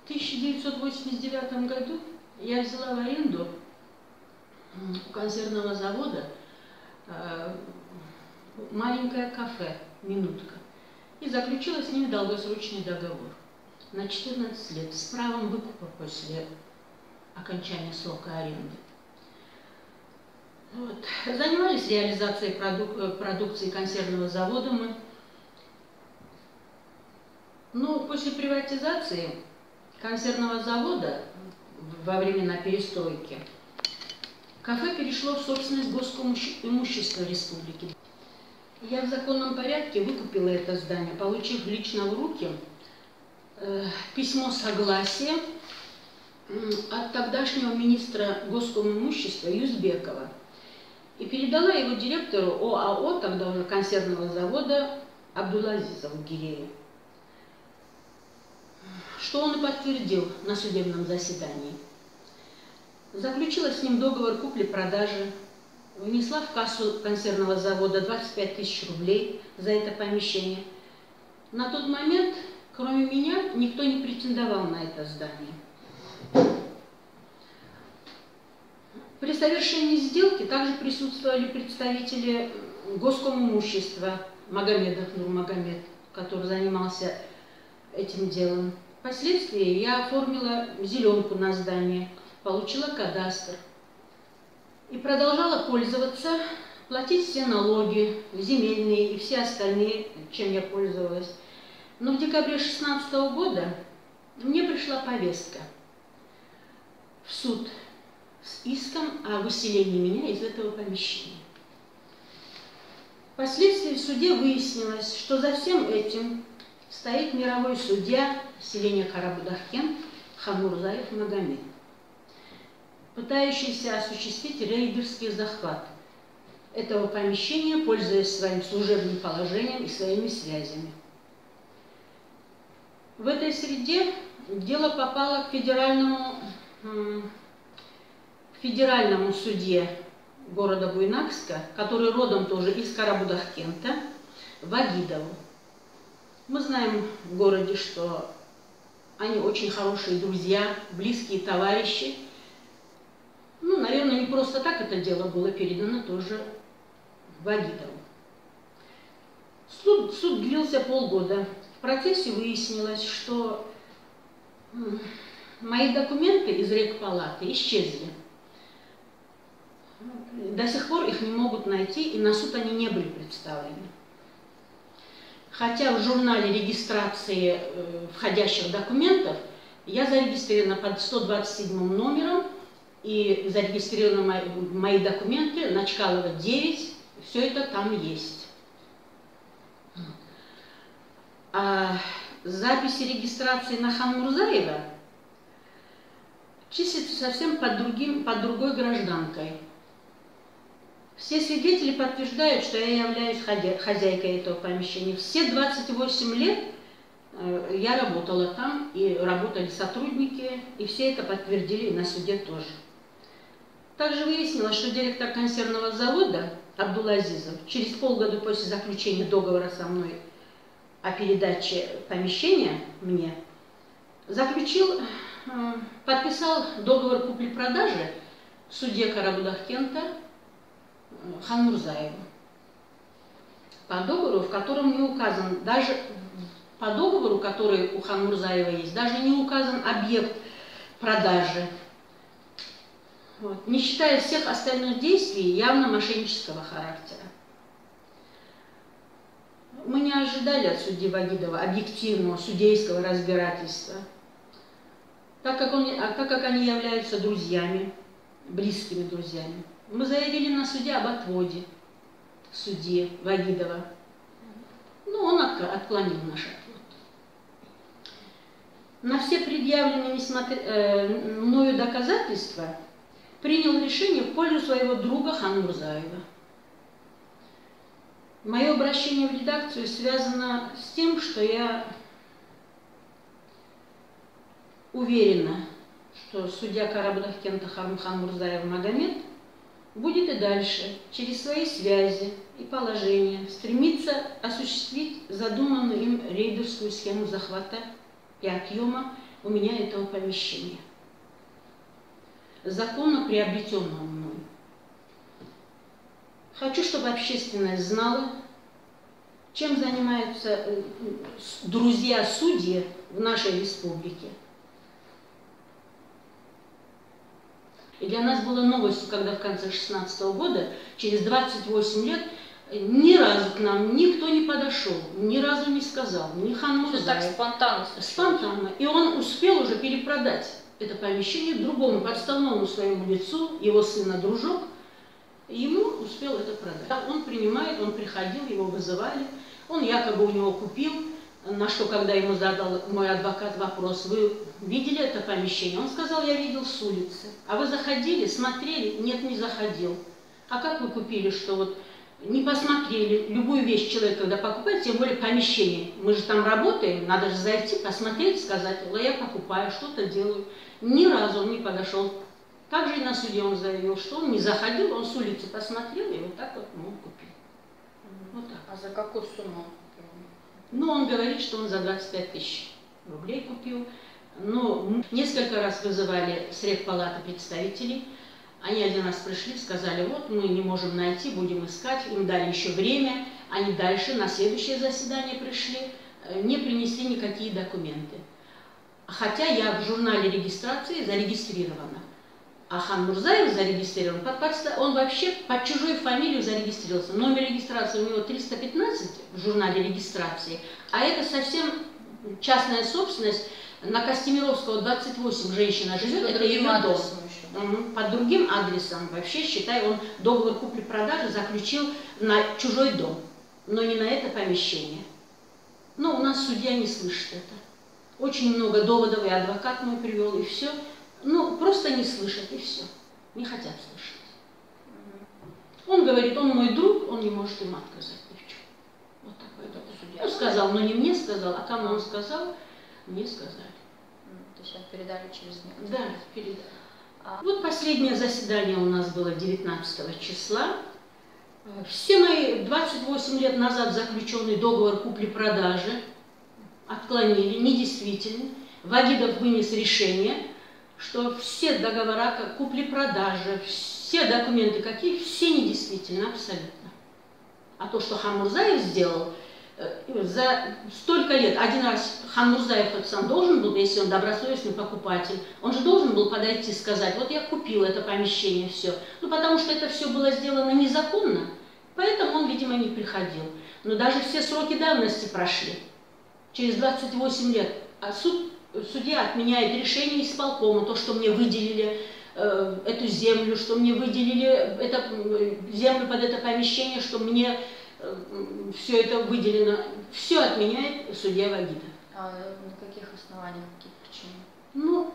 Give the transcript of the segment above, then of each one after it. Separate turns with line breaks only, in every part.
1989 году я взяла в аренду у консервного завода маленькое кафе «Минутка» и заключила с ними долгосрочный договор на 14 лет с правом выкупа после окончания срока аренды. Вот. Занимались реализацией продукции консервного завода мы. Но после приватизации консервного завода во времена перестройки кафе перешло в собственность госимущества республики. Я в законном порядке выкупила это здание, получив лично в руки письмо согласия от тогдашнего министра госкомимущества Юзбекова и передала его директору ОАО, тогда уже консервного завода, Абдулазизову Гирею, что он и подтвердил на судебном заседании. Заключила с ним договор купли-продажи, внесла в кассу консервного завода 25 тысяч рублей за это помещение. На тот момент, кроме меня, никто не претендовал на это здание. При совершении сделки также присутствовали представители госкомимущества Магомедов Нурмагомед, который занимался этим делом. Впоследствии я оформила зеленку на здание, получила кадастр и продолжала пользоваться, платить все налоги, земельные и все остальные, чем я пользовалась. Но в декабре 2016 года мне пришла повестка в суд с иском о выселении меня из этого помещения. Впоследствии в суде выяснилось, что за всем этим стоит мировой судья селения Карабудахкент Ханмурзаев Магомед, пытающийся осуществить рейдерский захват этого помещения, пользуясь своим служебным положением и своими связями. В этой среде дело попало к федеральному судье города Буйнакска, который родом тоже из Карабудахкента, Вагидову. Мы знаем в городе, что они очень хорошие друзья, близкие товарищи. Ну, наверное, не просто так это дело было передано тоже Вагидову. Суд длился полгода. В процессе выяснилось, что мои документы из рекпалаты исчезли. До сих пор их не могут найти, и на суд они не были представлены. Хотя в журнале регистрации входящих документов я зарегистрирована под 127 номером, и зарегистрированы мои документы на Чкалова 9, все это там есть. А записи регистрации на Ханмурзаева числятся совсем под другой гражданкой. Все свидетели подтверждают, что я являюсь хозяйкой этого помещения. Все 28 лет я работала там, и работали сотрудники, и все это подтвердили на суде тоже. Также выяснилось, что директор консервного завода Абдулазизов через полгода после заключения договора со мной о передаче помещения мне подписал договор купли-продажи судье Карабудахкента Ханмурзаеву. По договору, в котором не указан, даже по договору, который у Ханмурзаева есть, даже не указан объект продажи. Вот. Не считая всех остальных действий явно мошеннического характера. Мы не ожидали от судьи Вагидова объективного судейского разбирательства, так как они являются друзьями, близкими друзьями. Мы заявили на суде об отводе судьи Вагидова, но он отклонил наш отвод. На все предъявленные мною доказательства принял решение в пользу своего друга Ханмурзаева. Мое обращение в редакцию связано с тем, что я уверена, что судья Карабудахкента Ханмурзаев Магомед будет и дальше через свои связи и положения стремиться осуществить задуманную им рейдерскую схему захвата и отъема у меня этого помещения, законно приобретенного мной. Хочу, чтобы общественность знала, чем занимаются друзья-судьи в нашей республике. И для нас было новостью, когда в конце 2016 года, через 28 лет, ни разу к нам никто не подошел, ни разу не сказал, ни хан Мурзаев.
Так спонтанно.
Спонтанно. И он успел уже перепродать это помещение другому подставному своему лицу, его сына-дружок, ему успел это продать. Он принимает, он приходил, его вызывали, он якобы у него купил, на что, когда ему задал мой адвокат вопрос: вы видели это помещение? Он сказал: я видел с улицы. А вы заходили, смотрели? Нет, не заходил. А как вы купили, что вот не посмотрели? Любую вещь человек, когда покупает, тем более помещение. Мы же там работаем, надо же зайти, посмотреть, сказать: я покупаю, что-то делаю. Ни разу он не подошел. Также и на суде он заявил, что он не заходил, он с улицы посмотрел и вот так вот купил. Вот так.
А за какую сумму?
Ну, он говорит, что он за 25 тысяч рублей купил. Но несколько раз вызывали с ревпалаты представителей. Они один раз пришли, сказали: вот мы не можем найти, будем искать. Им дали еще время. Они дальше на следующее заседание пришли, не принесли никакие документы. Хотя я в журнале регистрации зарегистрирована. А хан Мурзаев зарегистрирован, он вообще под чужой фамилию зарегистрировался. Номер регистрации у него 315 в журнале регистрации, а это совсем частная собственность. На Костемировского 28 женщина живет, это ее дом. Под другим адресом, вообще, считай, он договор купли-продажи заключил на чужой дом, но не на это помещение. Но у нас судья не слышит это. Очень много доводов, и адвокат мой привел, и все. Ну, просто не слышат, и все. Не хотят слышать. Он говорит: он мой друг, он не может ему отказать ни в чем. Вот такой судья. Он сказал, но не мне сказал, а кому он сказал, мне сказали.
То есть передали через них?
Да, передали. Вот последнее заседание у нас было 19 числа. Все мои 28 лет назад заключенный договор купли-продажи отклонили, недействительный. Вагидов вынес решение, что все договора купли-продажи, все документы какие, все недействительны абсолютно. А то, что хан Мурзаев сделал, за столько лет, один раз хан Мурзаев тот сам должен был, если он добросовестный покупатель, он же должен был подойти и сказать: вот я купил это помещение, все. Ну, потому что это все было сделано незаконно, поэтому он, видимо, не приходил. Но даже все сроки давности прошли, через 28 лет, а судья отменяет решение исполкома, то, что мне выделили эту землю, что мне выделили землю под это помещение, что мне все это выделено, все отменяет судья Вагидов.
А на каких основаниях, каких причин?
Ну,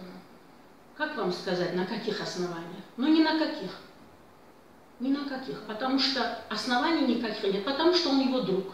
как вам сказать, на каких основаниях? Ну, ни на каких. Ни на каких. Потому что оснований никаких нет. Потому что он его друг.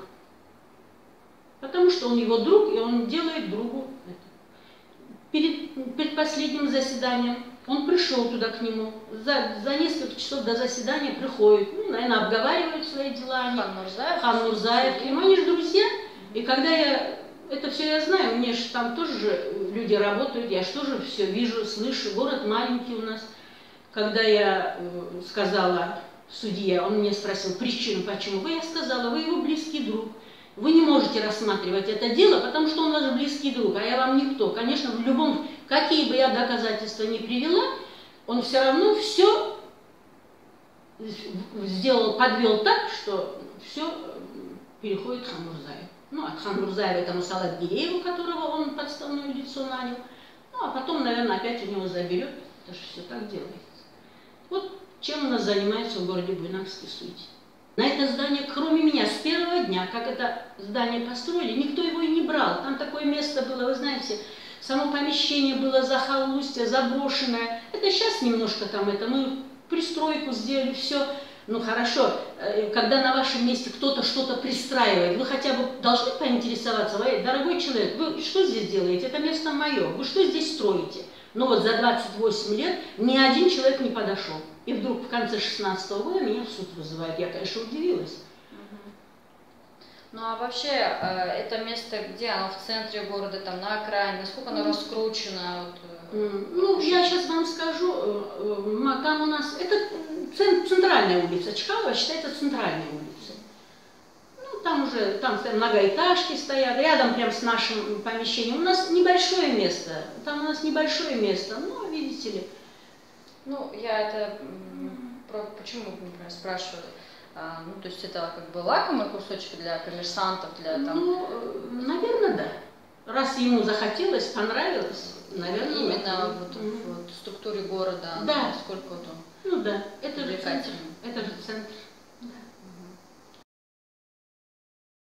Потому что он его друг, и он делает другу это. Перед предпоследним заседанием он пришел туда к нему. За несколько часов до заседания приходит. Ну, наверное, обговаривают свои дела. Хан Мурзаев. И они же друзья. И когда я это все я знаю, мне же там тоже люди работают, я же тоже все вижу, слышу. Город маленький у нас. Когда я сказала судье, он меня спросил причину, почему. Я сказала: вы его близкий друг. Вы не можете рассматривать это дело, потому что он ваш близкий друг, а я вам никто. Конечно, в любом, какие бы я доказательства ни привела, он все равно все сделал, подвел так, что все переходит к хан Мурзаеву. Ну, от хан Мурзаева этому Салат Гирееву, которого он подставное лицо нанял. Ну, а потом, наверное, опять у него заберет, потому что все так делается. Вот чем у нас занимается в городе Буйнакский судья. На это здание, кроме меня, с первого дня, как это здание построили, никто его и не брал. Там такое место было, вы знаете, само помещение было захолустье, заброшенное. Это сейчас немножко там это, мы пристройку сделали, все. Ну хорошо, когда на вашем месте кто-то что-то пристраивает, вы хотя бы должны поинтересоваться: дорогой человек, вы что здесь делаете? Это место мое, вы что здесь строите? Но вот за 28 лет ни один человек не подошел. И вдруг в конце 2016 года меня в суд вызывают. Я, конечно, удивилась.
Ну а вообще, это место, где оно в центре города, там на окраине, насколько оно раскручено?
Ну, я сейчас вам скажу, там у нас, это центральная улица, Чкалова считается центральной улицей. Ну, там уже, там многоэтажки стоят, рядом прям с нашим помещением. У нас небольшое место, там у нас небольшое место, ну, видите ли.
Ну, я это, почему, например, спрашиваю? Ну, то есть это как бы лакомый кусочек для коммерсантов, для там...
Ну, наверное, да. Раз ему захотелось, понравилось, наверное.
Именно вот в структуре города,
да.
насколько вот он
ну да, это же
привлекательный.
центр. Это же центр.